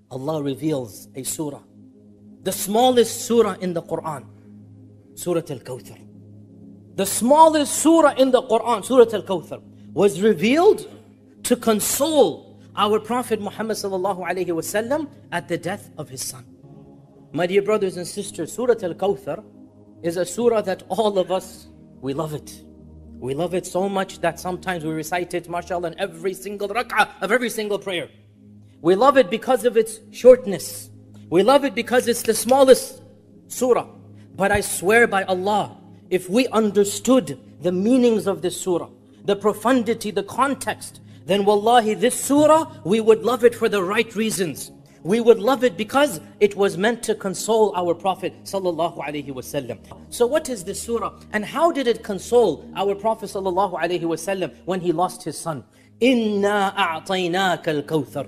Allah reveals a surah, the smallest surah in the Quran, Surah Al-Kauthar. The smallest surah in the Quran, Surah Al-Kauthar, was revealed to console our Prophet Muhammad sallallahu alaihi wasallam at the death of his son. My dear brothers and sisters, Surah Al-Kauthar is a surah that all of us, we love it. We love it so much that sometimes we recite it, mashallah, in every single rak'ah of every single prayer. We love it because of its shortness. We love it because it's the smallest surah. But I swear by Allah, if we understood the meanings of this surah, the profundity, the context, then wallahi this surah, we would love it for the right reasons. We would love it because it was meant to console our Prophet sallallahu alaihi wasallam. So what is this surah? And how did it console our Prophet sallallahu alaihi wasallam when he lost his son? Inna a'tainaka al-Kauthar.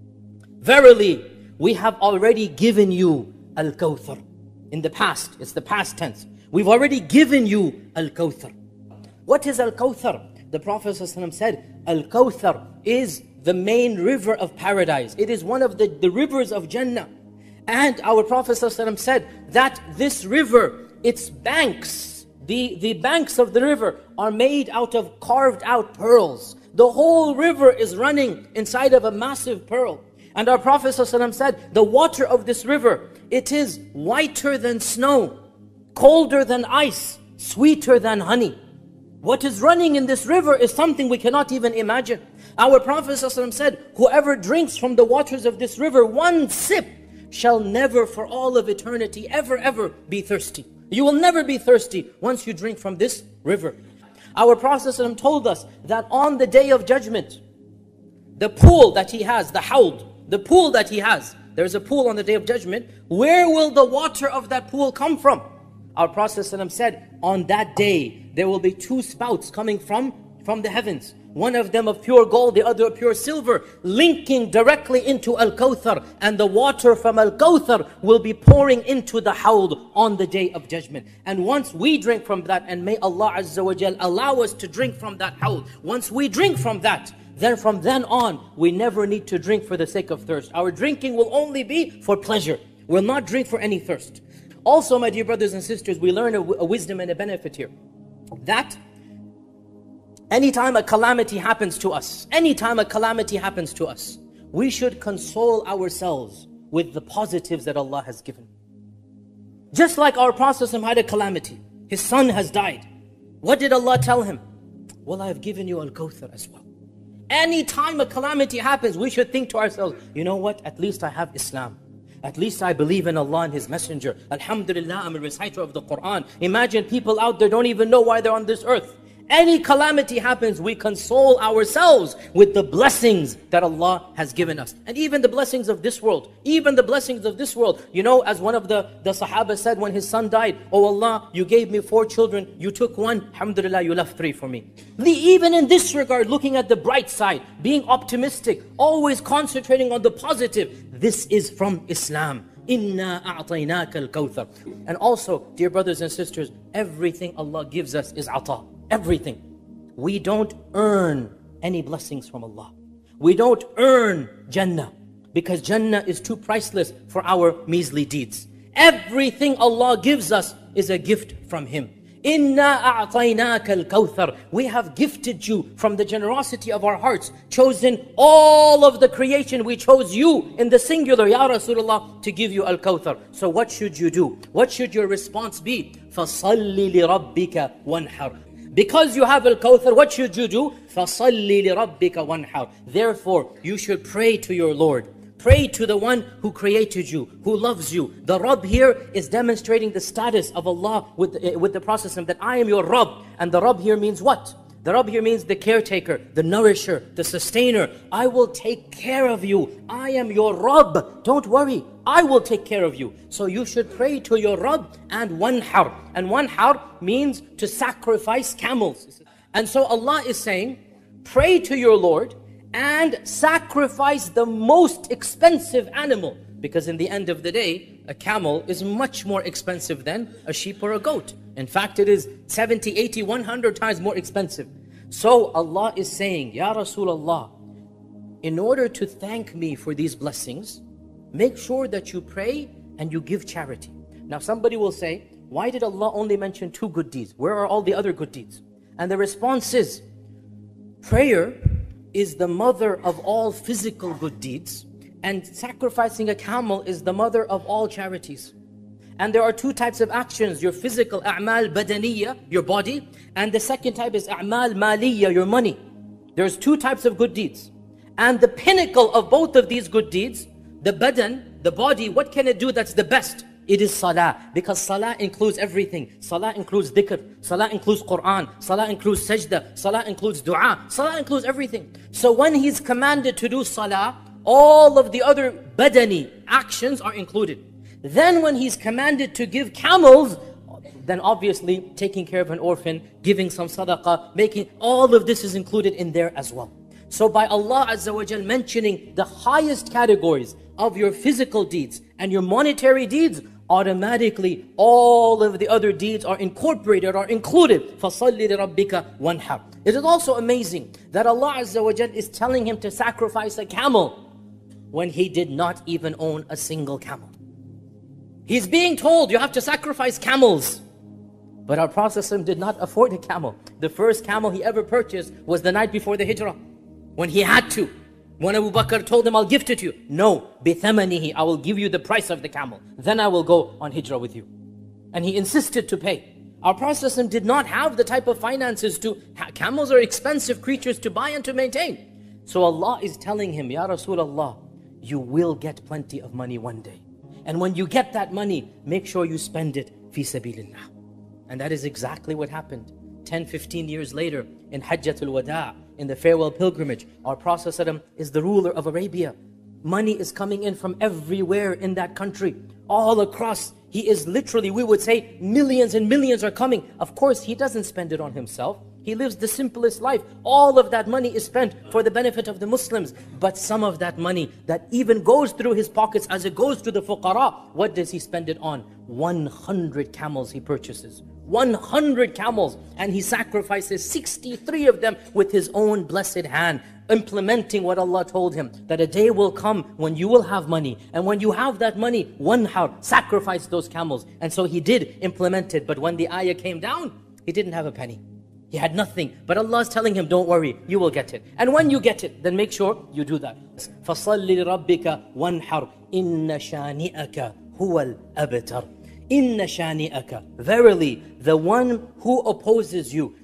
Verily, we have already given you Al-Kauthar. In the past, it's the past tense. We've already given you Al-Kauthar. What is Al-Kauthar? The Prophet ﷺ said, Al-Kauthar is the main river of paradise. It is one of the rivers of Jannah. And our Prophet ﷺ said that this river, its banks, the banks of the river are made out of carved out pearls. The whole river is running inside of a massive pearl. And our Prophet ﷺ said, the water of this river, it is whiter than snow, colder than ice, sweeter than honey. What is running in this river is something we cannot even imagine. Our Prophet ﷺ said, whoever drinks from the waters of this river, one sip, shall never for all of eternity ever be thirsty. You will never be thirsty once you drink from this river. Our Prophet ﷺ told us that on the day of judgment, the pool that he has, the hawd, the pool that he has, there's a pool on the day of judgment. Where will the water of that pool come from? Our Prophet ﷺ said, on that day, there will be two spouts coming from the heavens. One of them of pure gold, the other of pure silver, linking directly into Al-Kauthar. And the water from Al-Kauthar will be pouring into the hawd on the day of judgment. And once we drink from that, and may Allah Azza wa Jal allow us to drink from that hawd. Once we drink from that, then from then on, we never need to drink for the sake of thirst. Our drinking will only be for pleasure. We'll not drink for any thirst. Also, my dear brothers and sisters, we learn a wisdom and a benefit here. That anytime a calamity happens to us, we should console ourselves with the positives that Allah has given. Just like our Prophet had a calamity, his son has died. What did Allah tell him? Well, I have given you Al-Kauthar as well. Anytime a calamity happens, we should think to ourselves, you know what, at least I have Islam. At least I believe in Allah and His Messenger. Alhamdulillah, I'm a reciter of the Quran. Imagine people out there don't even know why they're on this earth. Any calamity happens, we console ourselves with the blessings that Allah has given us. And even the blessings of this world. Even the blessings of this world. You know, as one of the Sahaba said when his son died, oh Allah, you gave me 4 children, you took 1, alhamdulillah, you left 3 for me. Even in this regard, looking at the bright side, being optimistic, always concentrating on the positive, this is from Islam. Inna a'tainaka al-Kauthar. And also, dear brothers and sisters, everything Allah gives us is ata. Everything. We don't earn any blessings from Allah. We don't earn Jannah, because Jannah is too priceless for our measly deeds. Everything Allah gives us is a gift from Him. Inna a'tainaka al-Kauthar. We have gifted you from the generosity of our hearts, chosen all of the creation. We chose you in the singular, Ya Rasulullah, to give you Al-Kauthar. So what should you do? What should your response be? فَصَلِّ لِرَبِّكَ وَانْحَرْ. Because you have Al-Kauthar, what should you do? فَصَلِّ لِرَبِّكَ وَانْحَرْ. Therefore, you should pray to your Lord. Pray to the one who created you, who loves you. The Rabb here is demonstrating the status of Allah with the process that I am your Rabb. And the Rabb here means what? The Rabb here means the caretaker, the nourisher, the sustainer. I will take care of you. I am your Rabb. Don't worry. I will take care of you. So you should pray to your Rabb and wanhar. And wanhar means to sacrifice camels. And so Allah is saying, pray to your Lord and sacrifice the most expensive animal. Because in the end of the day, a camel is much more expensive than a sheep or a goat. In fact, it is 70, 80, 100 times more expensive. So Allah is saying, Ya Rasulullah, in order to thank me for these blessings, make sure that you pray and you give charity. Now somebody will say, why did Allah only mention 2 good deeds? Where are all the other good deeds? And the response is, prayer is the mother of all physical good deeds, and sacrificing a camel is the mother of all charities. And there are 2 types of actions, your physical a'mal badaniya, your body, and the second type is a'mal maliya, your money. There's 2 types of good deeds. And the pinnacle of both of these good deeds, the badan, the body, what can it do that's the best? It is salah, because salah includes everything. Salah includes dhikr, salah includes Quran, salah includes sajda, salah includes dua, salah includes everything. So when he's commanded to do salah, all of the other badani actions are included. Then when he's commanded to give camels, then obviously taking care of an orphan, giving some sadaqah, making, all of this is included in there as well. So by Allah Azza wa Jal mentioning the highest categories of your physical deeds and your monetary deeds, automatically all of the other deeds are incorporated, are included. فَصَلِّ لِرَبِّكَ وَانْحَرْ. It is also amazing that Allah Azza wa Jal is telling him to sacrifice a camel when he did not even own a single camel. He's being told you have to sacrifice camels. But our Prophet did not afford a camel. The first camel he ever purchased was the night before the hijrah, when he had to. When Abu Bakr told him, I'll gift it to you. No, بِثَمَنِهِ, I will give you the price of the camel. Then I will go on hijrah with you. And he insisted to pay. Our Prophet did not have the type of finances to, camels are expensive creatures to buy and to maintain. So Allah is telling him, Ya Rasulullah, you will get plenty of money one day. And when you get that money, make sure you spend it fi sabilillah. And that is exactly what happened. 10, 15 years later, in Hajjatul Wada', in the farewell pilgrimage, our Prophet ﷺ is the ruler of Arabia. Money is coming in from everywhere in that country, all across. He is literally, we would say, millions and millions are coming. Of course, he doesn't spend it on himself. He lives the simplest life. All of that money is spent for the benefit of the Muslims. But some of that money that even goes through his pockets as it goes to the fuqara, what does he spend it on? 100 camels he purchases. 100 camels, and he sacrifices 63 of them with his own blessed hand, implementing what Allah told him, that a day will come when you will have money, and when you have that money, sacrifice those camels. And so he did implement it. But when the ayah came down, he didn't have a penny. He had nothing, but Allah is telling him, don't worry, you will get it. And when you get it, then make sure you do that. فَصَلِّ لِرَبِّكَ وَانْحَرْ إِنَّ شَانِئَكَ هُوَ الْأَبْتَرُ. Inna shani'aka, verily the one who opposes you.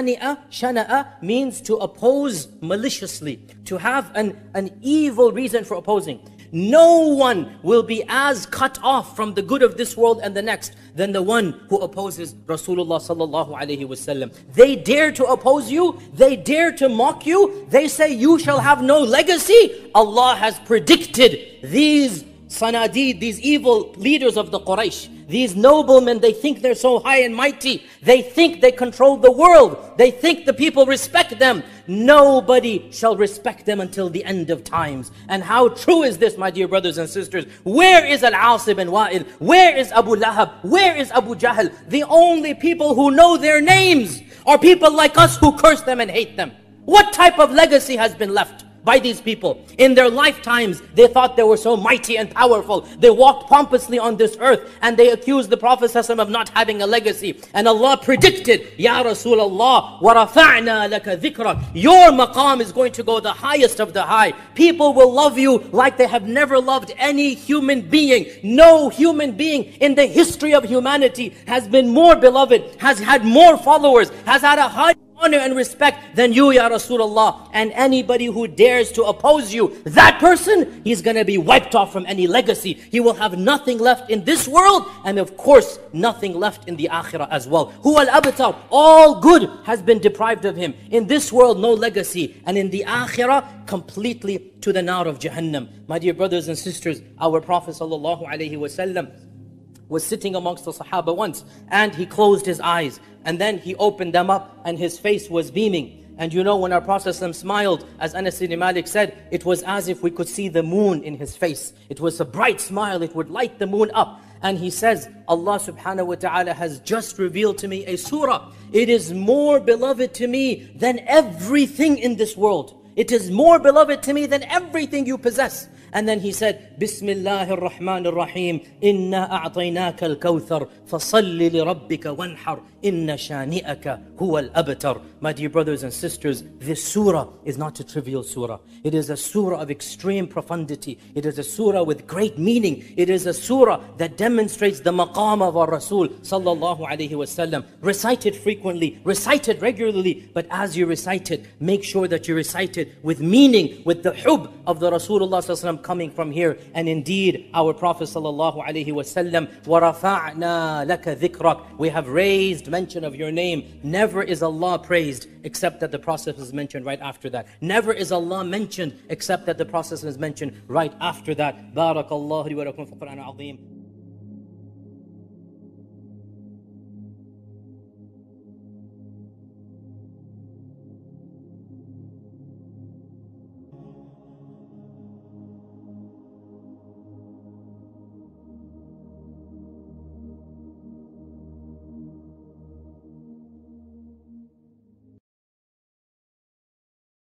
Shana'a means to oppose maliciously, to have an evil reason for opposing. No one will be as cut off from the good of this world and the next than the one who opposes Rasulullah sallallahu alaihi wasallam. They dare to oppose you, they dare to mock you, they say you shall have no legacy. Allah has predicted these sanadid, these evil leaders of the Quraysh, these noblemen, they think they're so high and mighty. They think they control the world. They think the people respect them. Nobody shall respect them until the end of times. And how true is this, my dear brothers and sisters? Where is Al-As ibn Wa'il? Where is Abu Lahab? Where is Abu Jahl? The only people who know their names are people like us who curse them and hate them. What type of legacy has been left by these people? In their lifetimes, they thought they were so mighty and powerful. They walked pompously on this earth, and they accused the Prophet ﷺ of not having a legacy. And Allah predicted, Ya Rasulullah, وَرَفَعْنَا لَكَ ذِكْرَكَ. Your maqam is going to go the highest of the high. People will love you like they have never loved any human being. No human being in the history of humanity has been more beloved, has had more followers, has had a high honor and respect than you, Ya Rasulullah. And anybody who dares to oppose you, that person, he's going to be wiped off from any legacy. He will have nothing left in this world, and of course, nothing left in the akhirah as well. Huwa al-abtar, all good has been deprived of him. In this world, no legacy, and in the akhirah, completely to the nar of Jahannam. My dear brothers and sisters, our Prophet ﷺ was sitting amongst the Sahaba once, and he closed his eyes, and then he opened them up, and his face was beaming. And you know, when our Prophet ﷺ smiled, as Anas ibn Malik said, it was as if we could see the moon in his face. It was a bright smile, it would light the moon up. And he says, Allah subhanahu wa ta'ala has just revealed to me a surah. It is more beloved to me than everything in this world. It is more beloved to me than everything you possess. And then he said, Bismillahir Rahmanir Rahim, Inna a'tainaka al-Kauthar, fasalli li rabbika wanhar, inna shani'aka huwa al-abtar. My dear brothers and sisters, this surah is not a trivial surah. It is a surah of extreme profundity. It is a surah with great meaning. It is a surah that demonstrates the maqam of our Rasul sallallahu alayhi wasallam. Recite it frequently, recite it regularly, but as you recite it, make sure that you recite it with meaning, with the hub of the Rasulullah sallallahu alayhi wasallam coming from here. And indeed, our Prophet sallallahu alayhi wasallam, وَرَفَعْنَا لَكَ ذِكْرَكَ, we have raised mention of your name. Never is Allah praised except that the Prophet is mentioned right after that. Never is Allah mentioned except that the Prophet is mentioned right after that. Barakallahu li wa lakum fil Qur'an al-azim.